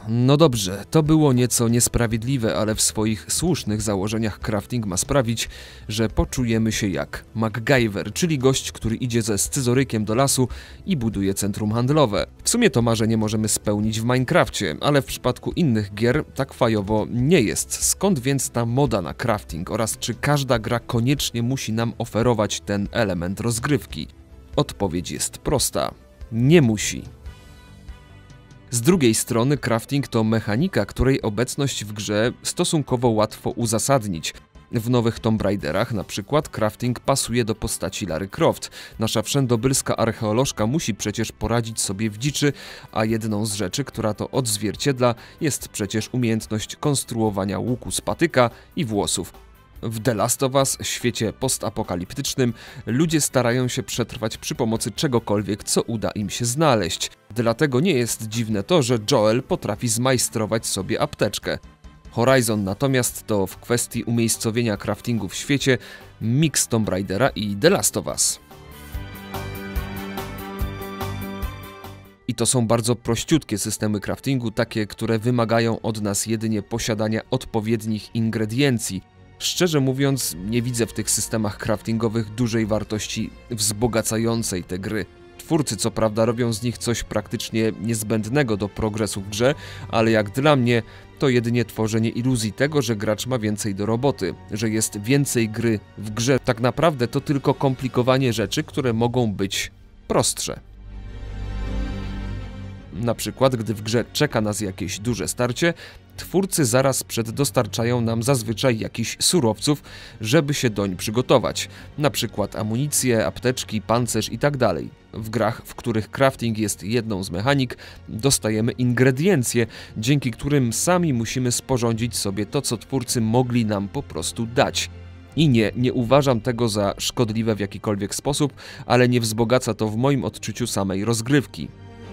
No dobrze, to było nieco niesprawiedliwe, ale w swoich słusznych założeniach crafting ma sprawić, że poczujemy się jak MacGyver, czyli gość, który idzie ze scyzorykiem do lasu i buduje centrum handlowe. W sumie to marzenie możemy spełnić w Minecrafcie, ale w przypadku innych gier tak fajowo nie jest. Skąd więc ta moda na crafting oraz czy każda gra koniecznie musi nam oferować ten element rozgrywki? Odpowiedź jest prosta. Nie musi. Z drugiej strony crafting to mechanika, której obecność w grze stosunkowo łatwo uzasadnić. W nowych Tomb Raiderach na przykład crafting pasuje do postaci Lara Croft. Nasza wszędobylska archeolożka musi przecież poradzić sobie w dziczy, a jedną z rzeczy, która to odzwierciedla, jest przecież umiejętność konstruowania łuku z patyka i włosów. W The Last of Us, świecie postapokaliptycznym, ludzie starają się przetrwać przy pomocy czegokolwiek, co uda im się znaleźć. Dlatego nie jest dziwne to, że Joel potrafi zmajstrować sobie apteczkę. Horizon natomiast to w kwestii umiejscowienia craftingu w świecie miks Tomb Raidera i The Last of Us. I to są bardzo prościutkie systemy craftingu, takie, które wymagają od nas jedynie posiadania odpowiednich ingrediencji. Szczerze mówiąc, nie widzę w tych systemach craftingowych dużej wartości wzbogacającej te gry. Twórcy co prawda robią z nich coś praktycznie niezbędnego do progresu w grze, ale jak dla mnie to jedynie tworzenie iluzji tego, że gracz ma więcej do roboty, że jest więcej gry w grze. Tak naprawdę to tylko komplikowanie rzeczy, które mogą być prostsze. Na przykład, gdy w grze czeka nas jakieś duże starcie, twórcy zaraz przed dostarczają nam zazwyczaj jakichś surowców, żeby się doń przygotować. Na przykład amunicję, apteczki, pancerz itd. W grach, w których crafting jest jedną z mechanik, dostajemy ingrediencje, dzięki którym sami musimy sporządzić sobie to, co twórcy mogli nam po prostu dać. I nie uważam tego za szkodliwe w jakikolwiek sposób, ale nie wzbogaca to w moim odczuciu samej rozgrywki.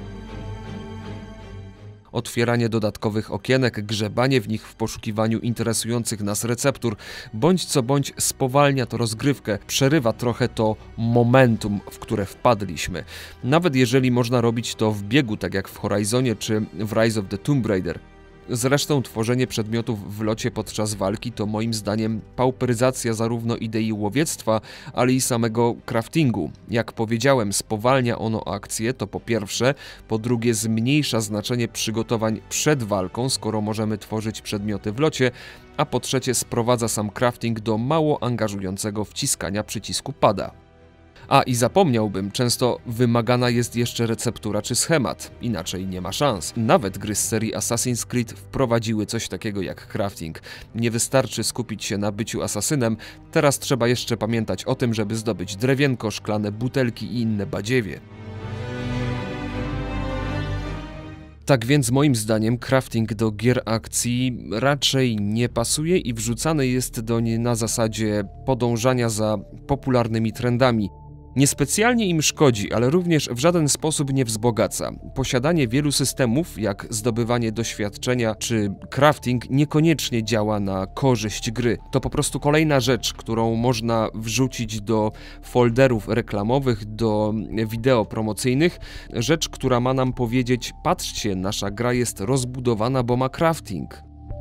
Otwieranie dodatkowych okienek, grzebanie w nich w poszukiwaniu interesujących nas receptur, bądź co bądź spowalnia to rozgrywkę, przerywa trochę to momentum, w które wpadliśmy. Nawet jeżeli można robić to w biegu, tak jak w Horizonie czy w Rise of the Tomb Raider. Zresztą tworzenie przedmiotów w locie podczas walki to moim zdaniem pauperyzacja zarówno idei łowiectwa, ale i samego craftingu. Jak powiedziałem, spowalnia ono akcję, to po pierwsze, po drugie zmniejsza znaczenie przygotowań przed walką, skoro możemy tworzyć przedmioty w locie, a po trzecie sprowadza sam crafting do mało angażującego wciskania przycisku pada. A i zapomniałbym, często wymagana jest jeszcze receptura czy schemat, inaczej nie ma szans. Nawet gry z serii Assassin's Creed wprowadziły coś takiego jak crafting. Nie wystarczy skupić się na byciu asasynem, teraz trzeba jeszcze pamiętać o tym, żeby zdobyć drewienko, szklane butelki i inne badziewie. Tak więc moim zdaniem crafting do gier akcji raczej nie pasuje i wrzucany jest doń na zasadzie podążania za popularnymi trendami. Niespecjalnie im szkodzi, ale również w żaden sposób nie wzbogaca. Posiadanie wielu systemów, jak zdobywanie doświadczenia czy crafting, niekoniecznie działa na korzyść gry. To po prostu kolejna rzecz, którą można wrzucić do folderów reklamowych, do wideo promocyjnych. Rzecz, która ma nam powiedzieć: patrzcie, nasza gra jest rozbudowana, bo ma crafting.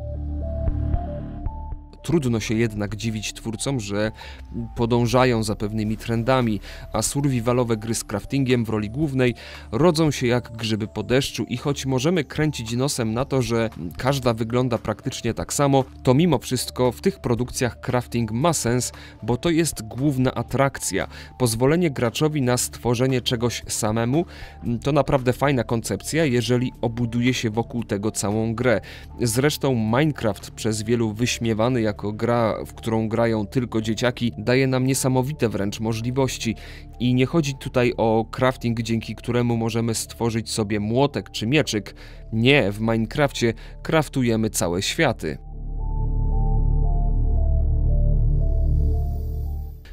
Trudno się jednak dziwić twórcom, że podążają za pewnymi trendami, a survivalowe gry z craftingiem w roli głównej rodzą się jak grzyby po deszczu i choć możemy kręcić nosem na to, że każda wygląda praktycznie tak samo, to mimo wszystko w tych produkcjach crafting ma sens, bo to jest główna atrakcja. Pozwolenie graczowi na stworzenie czegoś samemu to naprawdę fajna koncepcja, jeżeli obuduje się wokół tego całą grę. Zresztą Minecraft, przez wielu wyśmiewany jako gra, w którą grają tylko dzieciaki, daje nam niesamowite wręcz możliwości. I nie chodzi tutaj o crafting, dzięki któremu możemy stworzyć sobie młotek czy mieczyk. Nie, w Minecrafcie craftujemy całe światy.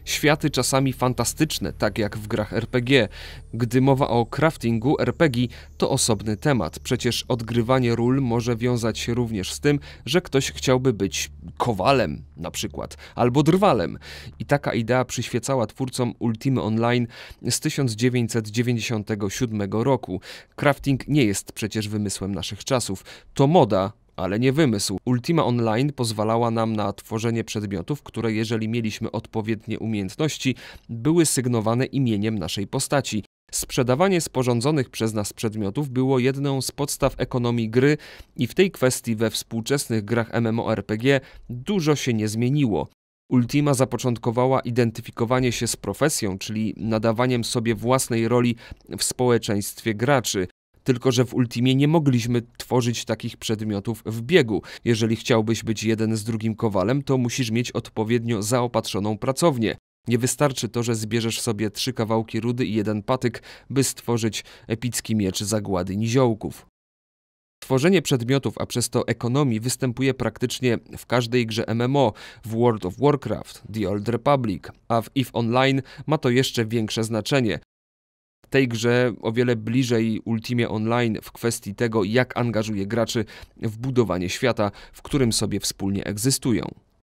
Światy czasami fantastyczne, tak jak w grach RPG. Gdy mowa o craftingu, RPG to osobny temat. Przecież odgrywanie ról może wiązać się również z tym, że ktoś chciałby być kowalem na przykład, albo drwalem. I taka idea przyświecała twórcom Ultimy Online z 1997 roku. Crafting nie jest przecież wymysłem naszych czasów. To moda, ale nie wymysł. Ultima Online pozwalała nam na tworzenie przedmiotów, które, jeżeli mieliśmy odpowiednie umiejętności, były sygnowane imieniem naszej postaci. Sprzedawanie sporządzonych przez nas przedmiotów było jedną z podstaw ekonomii gry i w tej kwestii we współczesnych grach MMORPG dużo się nie zmieniło. Ultima zapoczątkowała identyfikowanie się z profesją, czyli nadawaniem sobie własnej roli w społeczeństwie graczy. Tylko że w Ultimie nie mogliśmy tworzyć takich przedmiotów w biegu. Jeżeli chciałbyś być jeden z drugim kowalem, to musisz mieć odpowiednio zaopatrzoną pracownię. Nie wystarczy to, że zbierzesz sobie 3 kawałki rudy i 1 patyk, by stworzyć epicki miecz zagłady niziołków. Tworzenie przedmiotów, a przez to ekonomii, występuje praktycznie w każdej grze MMO, w World of Warcraft, The Old Republic, a w EVE Online ma to jeszcze większe znaczenie. W tej grze o wiele bliżej Ultimie Online w kwestii tego, jak angażuje graczy w budowanie świata, w którym sobie wspólnie egzystują.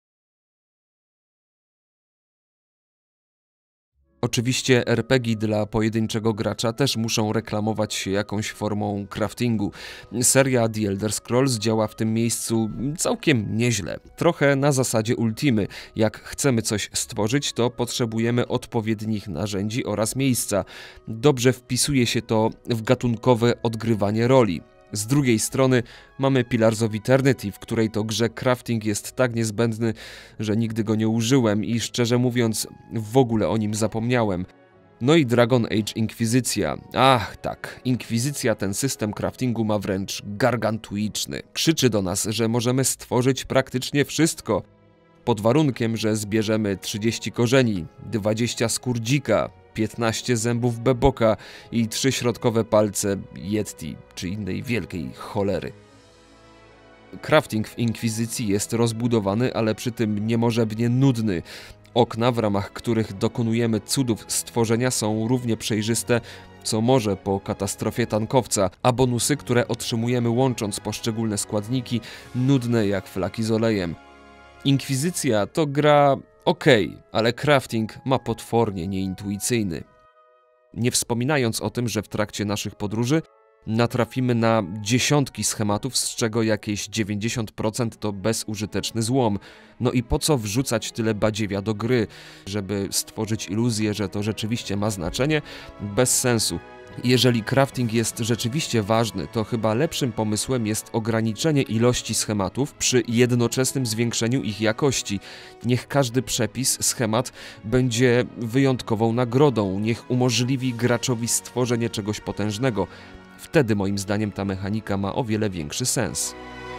Oczywiście RPG dla pojedynczego gracza też muszą reklamować się jakąś formą craftingu. Seria The Elder Scrolls działa w tym miejscu całkiem nieźle. Trochę na zasadzie Ultimy. Jak chcemy coś stworzyć, to potrzebujemy odpowiednich narzędzi oraz miejsca. Dobrze wpisuje się to w gatunkowe odgrywanie roli. Z drugiej strony mamy Pillars of Eternity, w której to grze crafting jest tak niezbędny, że nigdy go nie użyłem i szczerze mówiąc w ogóle o nim zapomniałem. No i Dragon Age Inkwizycja. Ach tak, Inkwizycja ten system craftingu ma wręcz gargantuiczny. Krzyczy do nas, że możemy stworzyć praktycznie wszystko. Pod warunkiem, że zbierzemy 30 korzeni, 20 skór dzika, 15 zębów beboka i 3 środkowe palce Yeti czy innej wielkiej cholery. Crafting w Inkwizycji jest rozbudowany, ale przy tym niemożebnie nudny. Okna, w ramach których dokonujemy cudów stworzenia, są równie przejrzyste co morze po katastrofie tankowca, a bonusy, które otrzymujemy łącząc poszczególne składniki, nudne jak flaki z olejem. Inkwizycja to gra okej, ale crafting ma potwornie nieintuicyjny. Nie wspominając o tym, że w trakcie naszych podróży natrafimy na dziesiątki schematów, z czego jakieś 90% to bezużyteczny złom. No i po co wrzucać tyle badziewia do gry, żeby stworzyć iluzję, że to rzeczywiście ma znaczenie? Bez sensu. Jeżeli crafting jest rzeczywiście ważny, to chyba lepszym pomysłem jest ograniczenie ilości schematów przy jednoczesnym zwiększeniu ich jakości. Niech każdy przepis, schemat będzie wyjątkową nagrodą, niech umożliwi graczowi stworzenie czegoś potężnego. Wtedy moim zdaniem ta mechanika ma o wiele większy sens.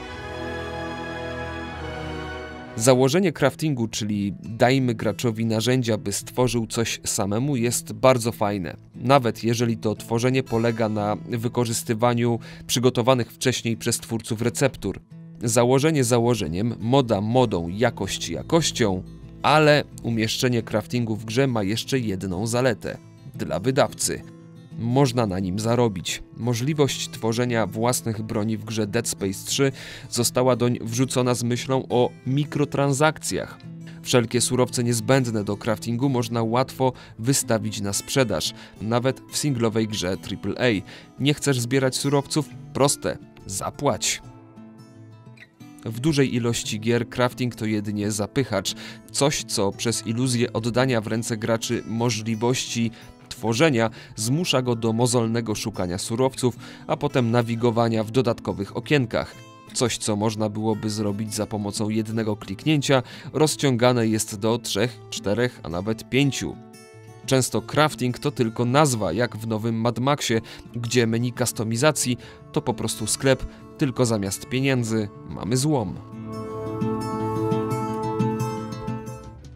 Założenie craftingu, czyli dajmy graczowi narzędzia, by stworzył coś samemu, jest bardzo fajne. Nawet jeżeli to tworzenie polega na wykorzystywaniu przygotowanych wcześniej przez twórców receptur. Założenie założeniem, moda modą, jakość jakością, ale umieszczenie craftingu w grze ma jeszcze jedną zaletę. Dla wydawcy. Można na nim zarobić. Możliwość tworzenia własnych broni w grze Dead Space 3 została doń wrzucona z myślą o mikrotransakcjach. Wszelkie surowce niezbędne do craftingu można łatwo wystawić na sprzedaż, nawet w singlowej grze AAA. Nie chcesz zbierać surowców? Proste. Zapłać. W dużej ilości gier crafting to jedynie zapychacz. Coś, co przez iluzję oddania w ręce graczy możliwości tworzenia zmusza go do mozolnego szukania surowców, a potem nawigowania w dodatkowych okienkach. Coś, co można byłoby zrobić za pomocą jednego kliknięcia, rozciągane jest do 3, 4, a nawet 5. Często crafting to tylko nazwa, jak w nowym Mad Maxie, gdzie menu kustomizacji to po prostu sklep, tylko zamiast pieniędzy mamy złom.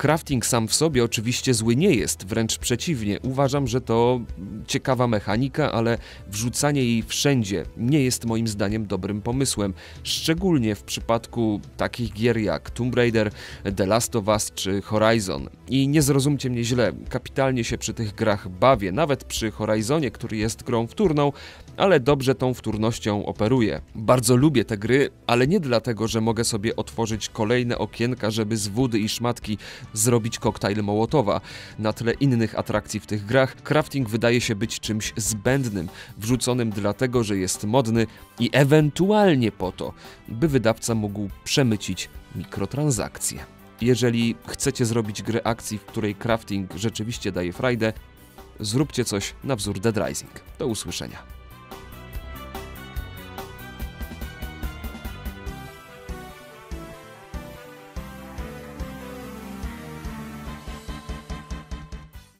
Crafting sam w sobie oczywiście zły nie jest, wręcz przeciwnie. Uważam, że to ciekawa mechanika, ale wrzucanie jej wszędzie nie jest moim zdaniem dobrym pomysłem. Szczególnie w przypadku takich gier jak Tomb Raider, The Last of Us czy Horizon. I nie zrozumcie mnie źle, kapitalnie się przy tych grach bawię, nawet przy Horizonie, który jest grą wtórną, ale dobrze tą wtórnością operuję. Bardzo lubię te gry, ale nie dlatego, że mogę sobie otworzyć kolejne okienka, żeby z wody i szmatki zrobić koktajl Mołotowa. Na tle innych atrakcji w tych grach, crafting wydaje się być czymś zbędnym, wrzuconym dlatego, że jest modny i ewentualnie po to, by wydawca mógł przemycić mikrotransakcje. Jeżeli chcecie zrobić grę akcji, w której crafting rzeczywiście daje frajdę, zróbcie coś na wzór Dead Rising. Do usłyszenia.